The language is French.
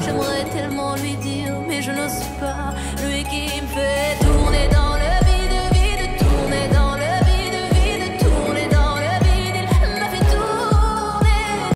J'aimerais tellement lui dire, mais je n'ose pas. Lui qui me fait